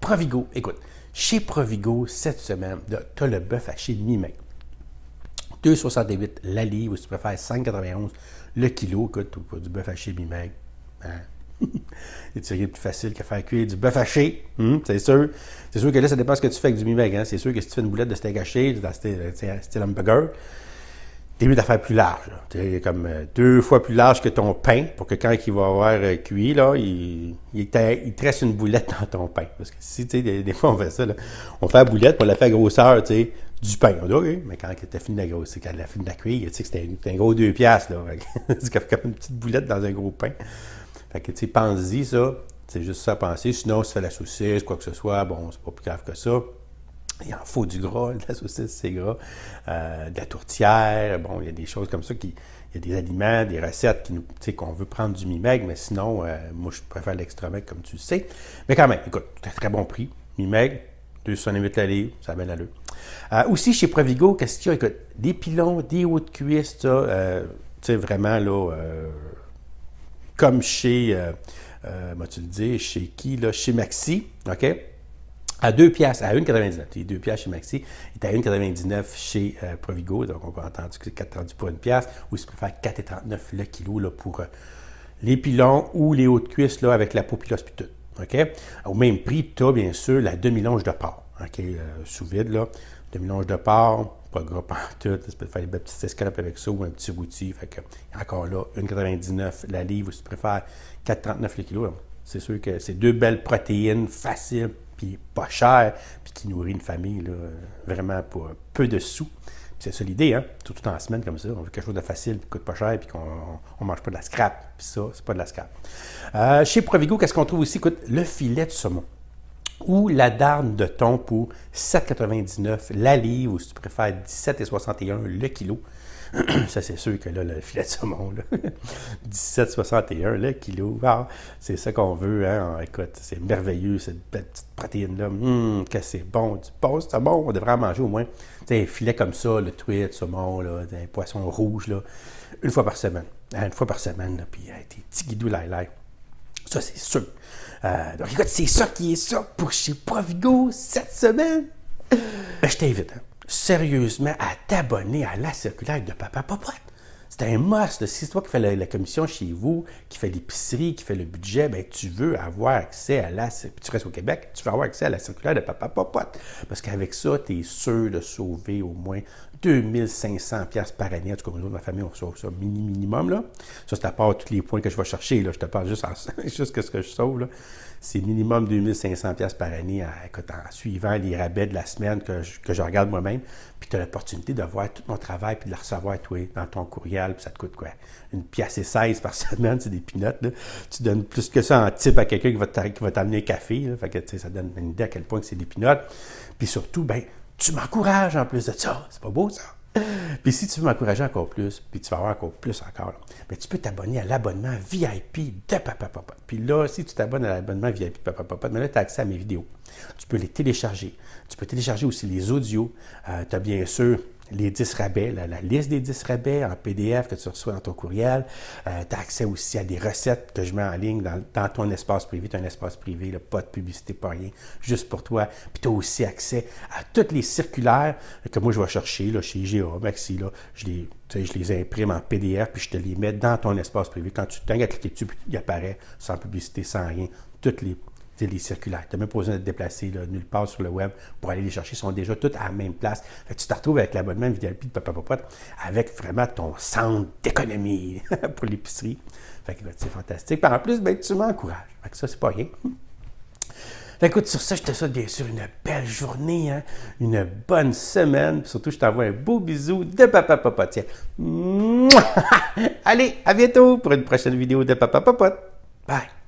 Provigo, écoute, chez Provigo, cette semaine, tu as le bœuf haché de mi-maigre. 2,68 la livre, ou si tu préfères 5,91 le kilo. Écoute, tu as du bœuf haché mi-maigre. Hein? C'est rien de plus facile que faire cuire du bœuf haché. C'est sûr. C'est sûr que là, ça dépend de ce que tu fais avec du mi-maigre. Hein? C'est sûr que si tu fais une boulette de steak haché, dans style hamburger, t'es mieux d'affaire plus large. Tu comme 2 fois plus large que ton pain, pour que quand il va avoir cuit, là, il te reste une boulette dans ton pain. Parce que si, tu sais, des fois, on fait ça, là, on fait la boulette, pour la faire grosseur, tu sais, du pain. On dit, OK, mais quand tu as fini de la quand elle a fini de la cuire, tu sais que c'était un gros 2 piastres, là. C'est comme une petite boulette dans un gros pain. Fait que, tu sais, pense-y, ça. C'est juste ça à penser. Sinon, si tu fais la saucisse, quoi que ce soit, bon, c'est pas plus grave que ça. Il en faut du gras, de la saucisse, c'est gras, de la tourtière, bon, il y a des choses comme ça, il y a des aliments, des recettes qu'on veut prendre du mi-maigre, mais sinon, moi, je préfère l'extra maigre, comme tu le sais. Mais quand même, écoute, c'est un très bon prix, mi-maigre, 2,68 la livre, ça a bien l'allure. Aussi, chez Provigo, qu'est-ce qu'il y a? Écoute, des pilons, des hauts de cuisse, tu sais, vraiment, là, comme chez, tu le dis, chez qui, là? Chez Maxi, OK? À 2 piastres, à 1,99. Les 2 piastres chez Maxi, il est à 1,99 chez Provigo. Donc, on peut entendre que c'est 4,30 pour 1 piastre, ou si tu préfères 4,39 le kilo là, pour les pilons ou les hauts de cuisse là, avec la peau pilos puis tout. OK? Au même prix, tu as bien sûr la demi-longe de porc. OK? Sous vide, là. Demi-longe de porc, pas gras partout. Tu peux faire des petites escalopes avec ça ou un petit rôti. Fait que, encore là, 1,99 la livre, ou si tu préfères 4,39 le kilo. C'est sûr que c'est 2 belles protéines faciles, puis pas cher, puis qui nourrit une famille là, vraiment pour peu de sous. C'est ça l'idée, hein? Tout en semaine comme ça. On veut quelque chose de facile, qui coûte pas cher, puis qu'on ne mange pas de la scrap. Puis ça, c'est pas de la scrap. Chez Provigo, qu'est-ce qu'on trouve aussi? Écoute, le filet de saumon ou la darne de thon pour 7,99 la livre, ou si tu préfères 17,61 le kilo. Ça, c'est sûr que là, le filet de saumon, 17,61 le kilo. Ah, c'est ça qu'on veut, hein? Écoute, c'est merveilleux, cette petite protéine-là. Que c'est bon. Du bon saumon, on devrait en manger au moins. Tu sais, un filet comme ça, le truite, saumon, là, un poisson rouge, là, une fois par semaine. Une fois par semaine, là, puis tes petits guidous laïlaï. Ça, c'est sûr. Donc, écoute, c'est ça qui est ça pour chez Provigo cette semaine. Ben, je t'invite, hein, sérieusement, à t'abonner à la circulaire de Papa Popote. C'est un must. Si c'est toi qui fais la commission chez vous, qui fait l'épicerie, qui fait le budget, ben tu veux avoir accès à tu restes au Québec, tu veux avoir accès à la circulaire de Papa Popote. Parce qu'avec ça, tu es sûr de sauver au moins 2500 $ par année. En tout cas, nous, ma famille, on sauve ça minimum. Là. Ça, c'est à part tous les points que je vais chercher. Là. Je te parle juste juste ce que je sauve. Là. C'est minimum 2500 $ par année en suivant les rabais de la semaine que je regarde moi-même. Puis tu as l'opportunité de voir tout mon travail puis de le recevoir, toi, dans ton courriel. Puis ça te coûte quoi? 1,16 $ par semaine, c'est des peanuts. Là. Tu donnes plus que ça en type à quelqu'un qui va t'amener un café. Là. Fait que, ça donne une idée à quel point que c'est des peanuts. Puis surtout, ben tu m'encourages en plus de ça. C'est pas beau, ça? Puis si tu veux m'encourager encore plus, puis tu vas avoir encore plus encore, bien, tu peux t'abonner à l'abonnement VIP de Papa Popote. Puis là, si tu t'abonnes à l'abonnement VIP de Papa Popote, là, tu as accès à mes vidéos. Tu peux les télécharger. Tu peux télécharger aussi les audios. Tu as bien sûr les 10 rabais, la liste des 10 rabais en PDF que tu reçois dans ton courriel. Tu as accès aussi à des recettes que je mets en ligne dans ton espace privé. Tu as un espace privé, là, pas de publicité, pas rien, juste pour toi. Puis tu as aussi accès à toutes les circulaires que moi je vais chercher là, chez IGA, Maxi. Là, je les imprime en PDF puis je te les mets dans ton espace privé. Quand tu t'as à cliquer dessus, puis il apparaît sans publicité, sans rien, toutes les circulaires. Tu n'as même pas besoin de te déplacer là, nulle part sur le web pour aller les chercher. Ils sont déjà tous à la même place. Fait que tu te retrouves avec l'abonnement VIP de Papa Popote avec vraiment ton centre d'économie pour l'épicerie. Fait que c'est fantastique. Puis en plus, ben, tu m'encourages. Fait que ça, c'est pas rien. Fait que, écoute, sur ça, je te souhaite bien sûr une belle journée, hein? Une bonne semaine. Puis surtout, je t'envoie un beau bisou de Papa Popote. Tiens. Allez, à bientôt pour une prochaine vidéo de Papa Popote. Bye!